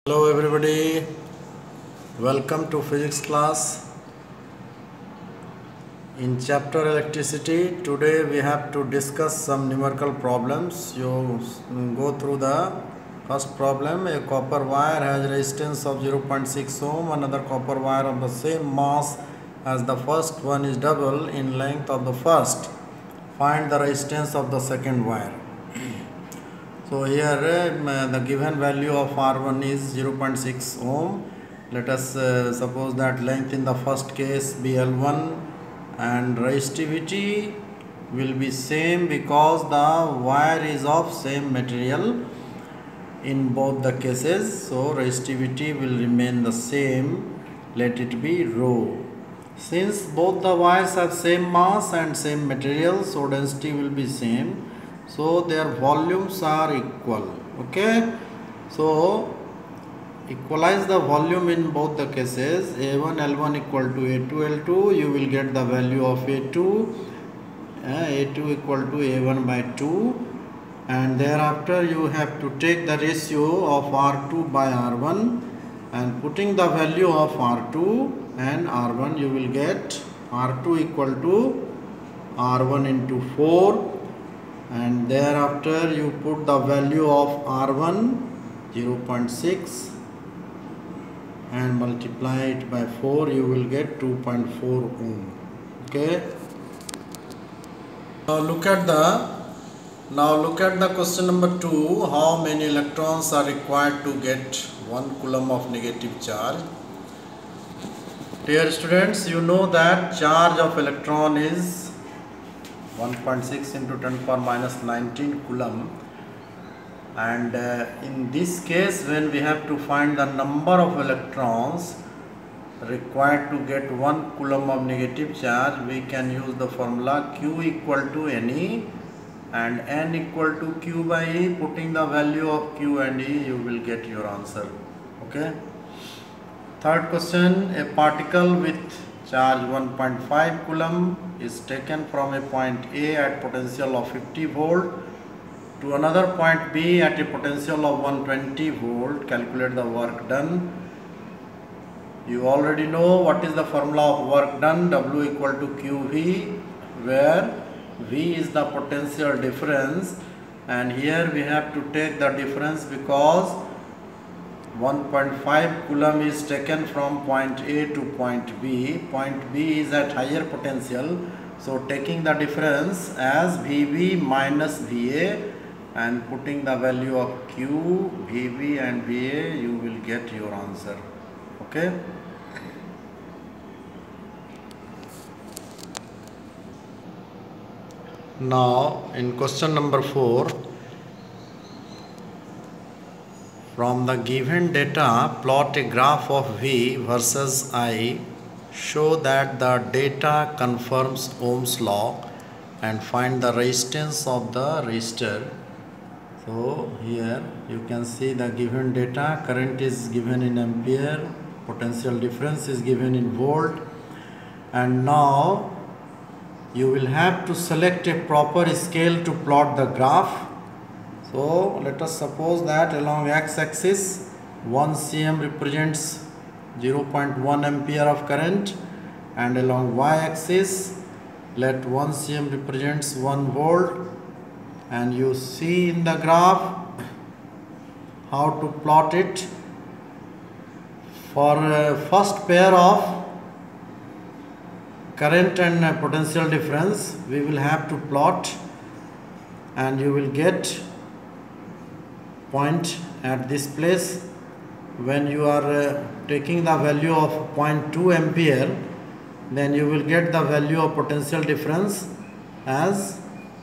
Hello everybody, welcome to physics class. In chapter electricity, today we have to discuss some numerical problems. You go through the first problem. A copper wire has resistance of 0.6 ohm. Another copper wire of the same mass as the first one is double in length of the first. Find the resistance of the second wire. So here the given value of R1 is 0.6 ohm. Let us suppose that length in the first case be L1 and resistivity will be same because the wire is of same material in both the cases. So resistivity will remain the same. Let it be rho. Since both the wires have same mass and same material, so density will be same. So their volumes are equal. Okay, so equalize the volume in both the cases. A1 L1 equal to A2 L2. You will get the value of A2 equal to A1 by 2, and thereafter you have to take the ratio of R2 by R1 and putting the value of R2 and R1, you will get R2 equal to R1 into 4. And thereafter you put the value of R1 0.6 and multiply it by 4, you will get 2.4 ohm. Okay, now look at the question number 2. How many electrons are required to get 1 coulomb of negative charge? Dear students, you know that charge of electron is 1.6 into 10 power minus 19 coulomb, and in this case when we have to find the number of electrons required to get 1 coulomb of negative charge, we can use the formula Q equal to Ne and N equal to Q by E. Putting the value of Q and E, you will get your answer. Okay. Third question, a particle with charge 1.5 coulomb is taken from a point A at potential of 50 volt to another point B at a potential of 120 volt. Calculate the work done. You already know what is the formula of work done. W equal to QV, where V is the potential difference, and here we have to take the difference because 1.5 coulomb is taken from point A to point B. Point B is at higher potential, so taking the difference as VB minus VA and putting the value of Q, VB and VA, you will get your answer. Okay. Now in question number 4, from the given data, plot a graph of V versus I. Show that the data confirms Ohm's law and find the resistance of the resistor. So here you can see the given data. Current is given in ampere, potential difference is given in volt, and now you will have to select a proper scale to plot the graph. So let us suppose that along x-axis 1 cm represents 0.1 ampere of current, and along y-axis let 1 cm represents 1 volt, and you see in the graph how to plot it. For first pair of current and potential difference we will have to plot, and you will get point at this place. When you are taking the value of 0.2 ampere, then you will get the value of potential difference as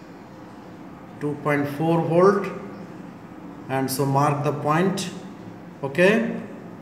2.4 volt, and so mark the point. Okay.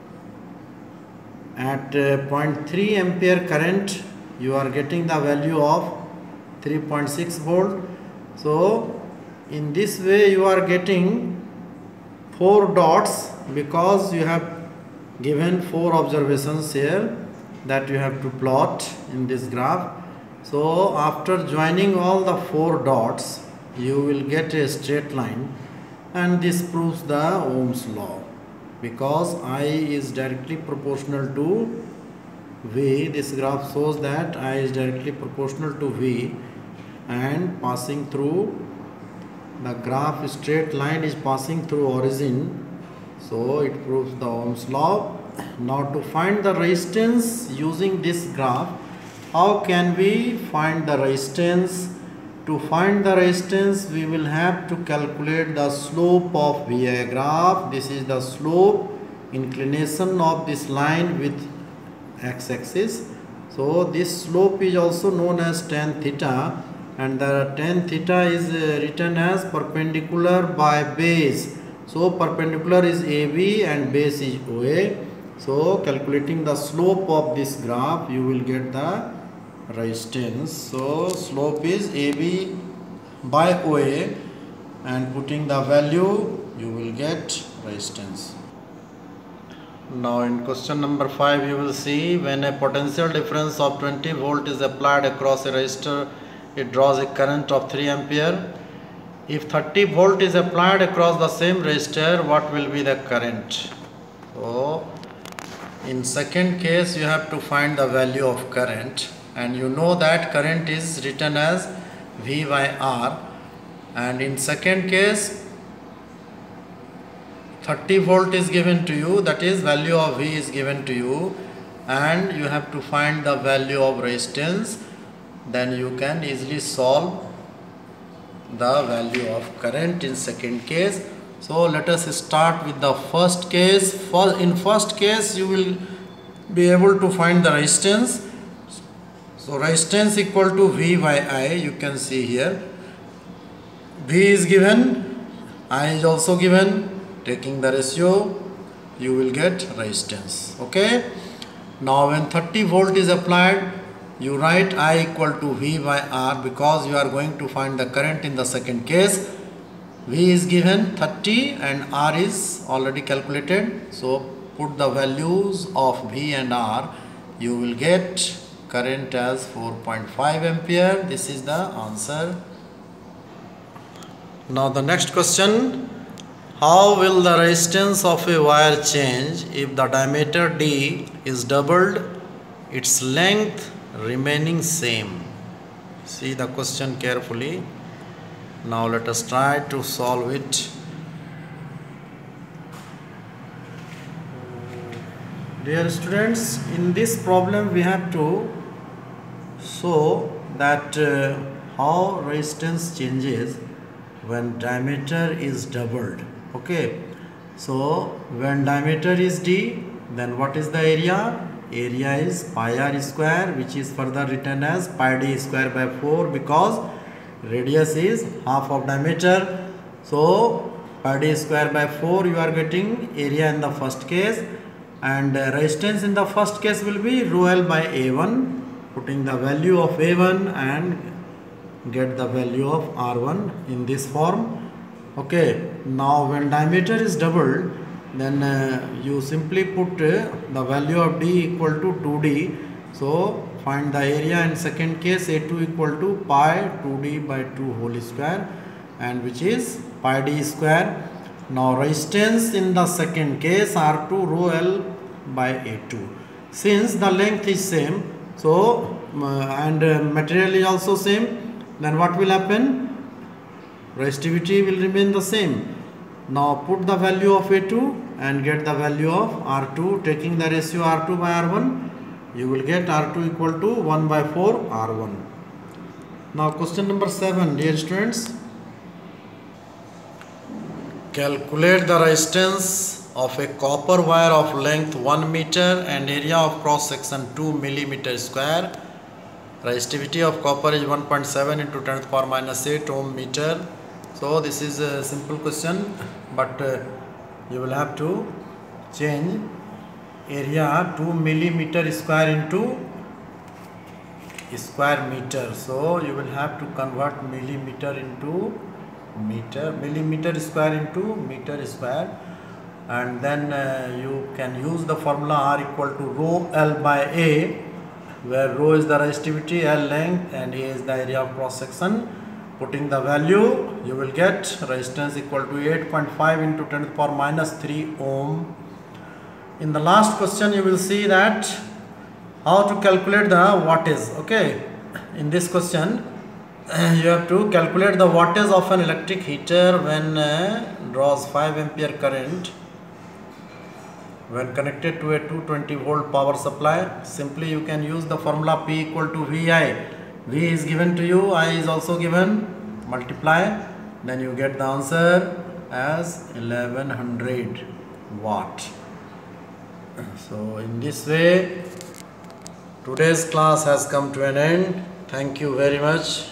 At 0.3 ampere current you are getting the value of 3.6 volt. So in this way you are getting 4 dots because you have given 4 observations here that you have to plot in this graph. So after joining all the 4 dots you will get a straight line, and this proves the Ohm's law. because I is directly proportional to V. This graph shows that I is directly proportional to V, and passing through the graph, straight line is passing through origin, so it proves the Ohm's law. Now to find the resistance using this graph, how can we find the resistance? To find the resistance, we will have to calculate the slope of VI graph. This is the slope, inclination of this line with x-axis. So this slope is also known as tan theta, and the tan theta is written as perpendicular by base. So perpendicular is AB and base is OA. So calculating the slope of this graph, you will get the resistance. So slope is AB by OA, and putting the value, you will get resistance. Now in question number 5, you will see when a potential difference of 20 volt is applied across a resistor, it draws a current of 3 ampere. If 30 volt is applied across the same resistor, what will be the current? So in second case, you have to find the value of current, and you know that current is written as V by R, and in second case 30 volt is given to you, that is value of V is given to you, and you have to find the value of resistance. Then you can easily solve the value of current in second case. So let us start with the first case. In first case, you will be able to find the resistance. So resistance equal to V by I, you can see here. V is given, I is also given. Taking the ratio, you will get resistance. Okay. Now when 30 volt is applied, you write I equal to V by R, because you are going to find the current in the second case. V is given 30 and R is already calculated. So put the values of V and R, you will get current as 4.5 ampere. This is the answer. Now the next question, how will the resistance of a wire change if the diameter D is doubled, its length remaining same? See the question carefully. Now let us try to solve it. Dear students, in this problem we have to show that how resistance changes when diameter is doubled. Okay, so when diameter is D, then what is the area? Area is pi r square, which is further written as pi d square by 4, because radius is half of diameter. So pi d square by 4 you are getting area in the first case, and resistance in the first case will be rho L by A1. Putting the value of A1 and get the value of R1 in this form. Okay, now when diameter is doubled, then you simply put the value of D equal to 2D. So find the area in second case, A2 equal to pi 2D by 2 whole square, and which is pi D square. Now resistance in the second case, R2 rho L by A2. Since the length is same, so and material is also same, then what will happen? Resistivity will remain the same. Now put the value of A2 and get the value of R2. Taking the ratio R2 by R1, you will get R2 equal to 1 by 4 R1. Now question number 7, dear students. Calculate the resistance of a copper wire of length 1 meter and area of cross section 2 millimeter square. Resistivity of copper is 1.7 into 10 to the power minus 8 ohm meter. So this is a simple question, but you will have to change area 2 millimeter square into square meter. So you will have to convert millimeter into meter, millimeter square into meter square, and then you can use the formula R equal to rho L by A, where rho is the resistivity, L length, and A is the area of cross section. Putting the value, you will get resistance equal to 8.5 into 10 to the power minus 3 ohm In the last question you will see that how to calculate the wattage. Okay, in this question you have to calculate the wattage of an electric heater when draws 5 ampere current when connected to a 220 volt power supply. Simply you can use the formula P equal to VI. V is given to you, I is also given, multiply, then you get the answer as 1100 watt. So in this way today's class has come to an end. Thank you very much.